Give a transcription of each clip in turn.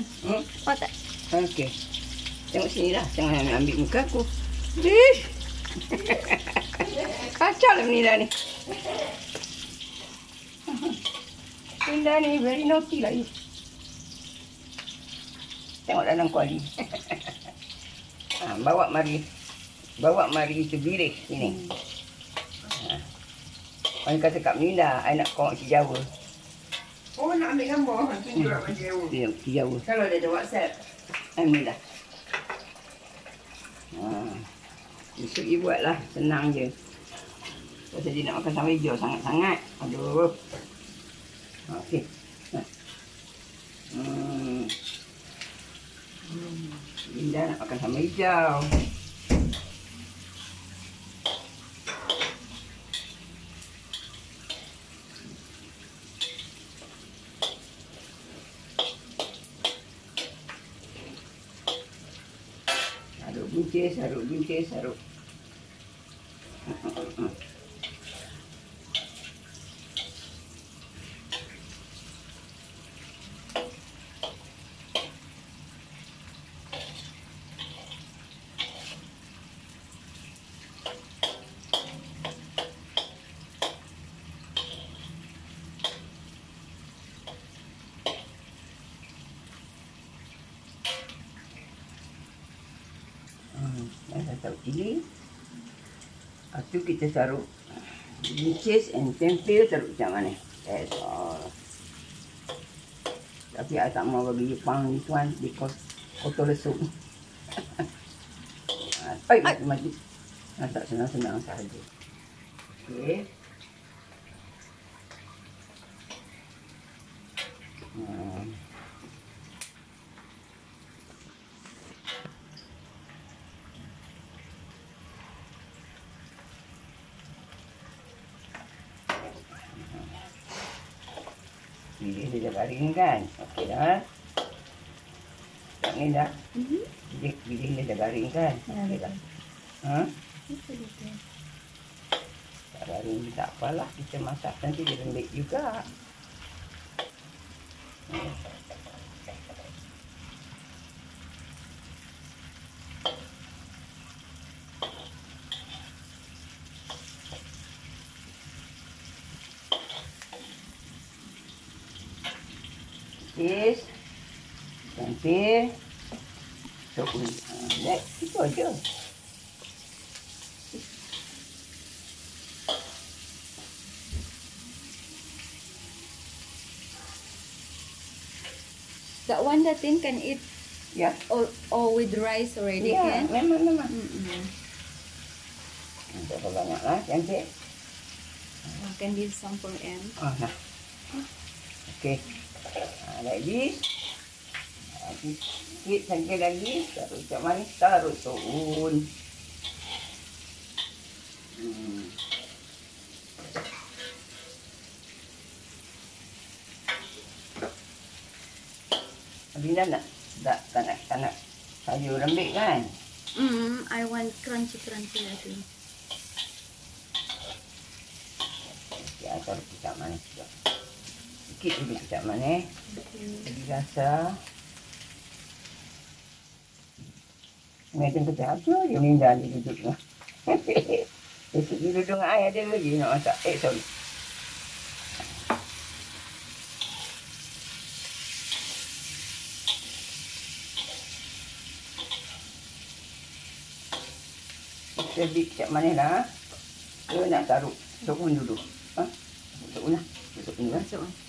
Awak tak? Okey. Tengok sini lah. Jangan ambil muka aku. Ish. Kacau lah Nida ni. Nida ni very naughty lah. Tengok dalam kuali. Bawa mari itu birik sini. Orang kata Kak Melinda, I nak kau si Jawa. Oh, nak ambil gambar. Tunjuk kat Mak Jawa. Si Jawa. Kalau dia ada WhatsApp. Melinda. Besok you buat lah, senang je. Pasal dia nak makan sama hijau sangat-sangat. Aduh. Okey. Melinda nak makan sama hijau. Saruk. Taruh cili. Lepas tu kita taruh buncis and tempe, taruh macam mana. That's all. Tapi I tak mau bagi Jepang ni tuan because kotor lesuk. Maju. Tak senang-senang sahaja. Okey. Bilik dia dah garing kan? Okey dah. Tak ni dah. Bilik dia dah garing kan? Okey dah. Tak garing tak apalah. Kita masak nanti dia lembik juga. Tempe, sokun. Itu aja. That one Datin can eat all with rice already kan? Memang. Berapa banyak lah tempe? Makan di sampul M. Okey. Like this. Sikit saja lagi. Taruh macam manis. Taruh soun. Abina tak nak sayur lembik kan? I want crunchy lagi. Ya, taruh kecap manis juga. Sikit dulu kecap manis. Jadi rasa. Macam kecap tu, dia Melinda dia duduk lah. Esok dia duduk dengan ayah dia lagi nak masak. Sorry. Kita bik kecap manis lah. Dia nak taruh sokun dulu. Sokun lah. Sokun lah.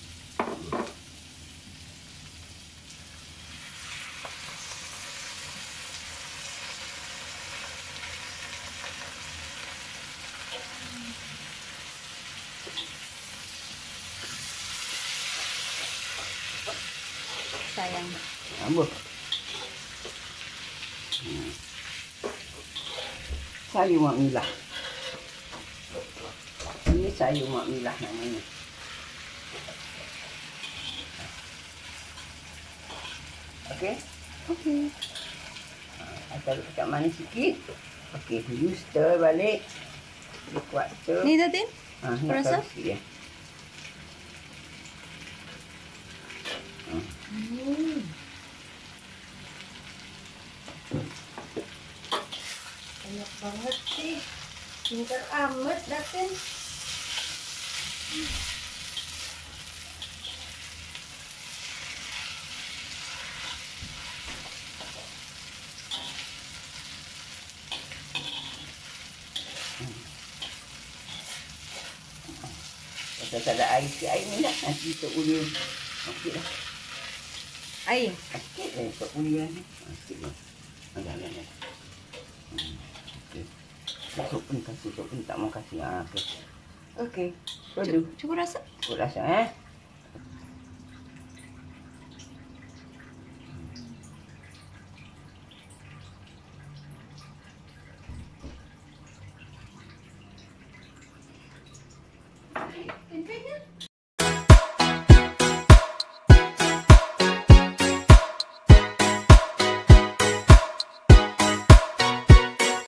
Sayang. Apa? Sayur Mak Milah. Ini sayur Mak Milah namanya. Okey? Okey. Taruh kecap manis sikit. Okey, you stir balik. Dia kuat stir. Ni Datin? Ni rasa? Sikit ya. Pintar amat, Datin. Kalau tak ada air, sikit air ni lah. Nanti untuk uli. Sikit lah. Air. Sikit lah untuk uli lagi. Sikit lah. Jangan. Okey. Tok pun kasih, tok pun tak mau kasih. Okey. Okey. Padu. Cuba rasa. Kau rasa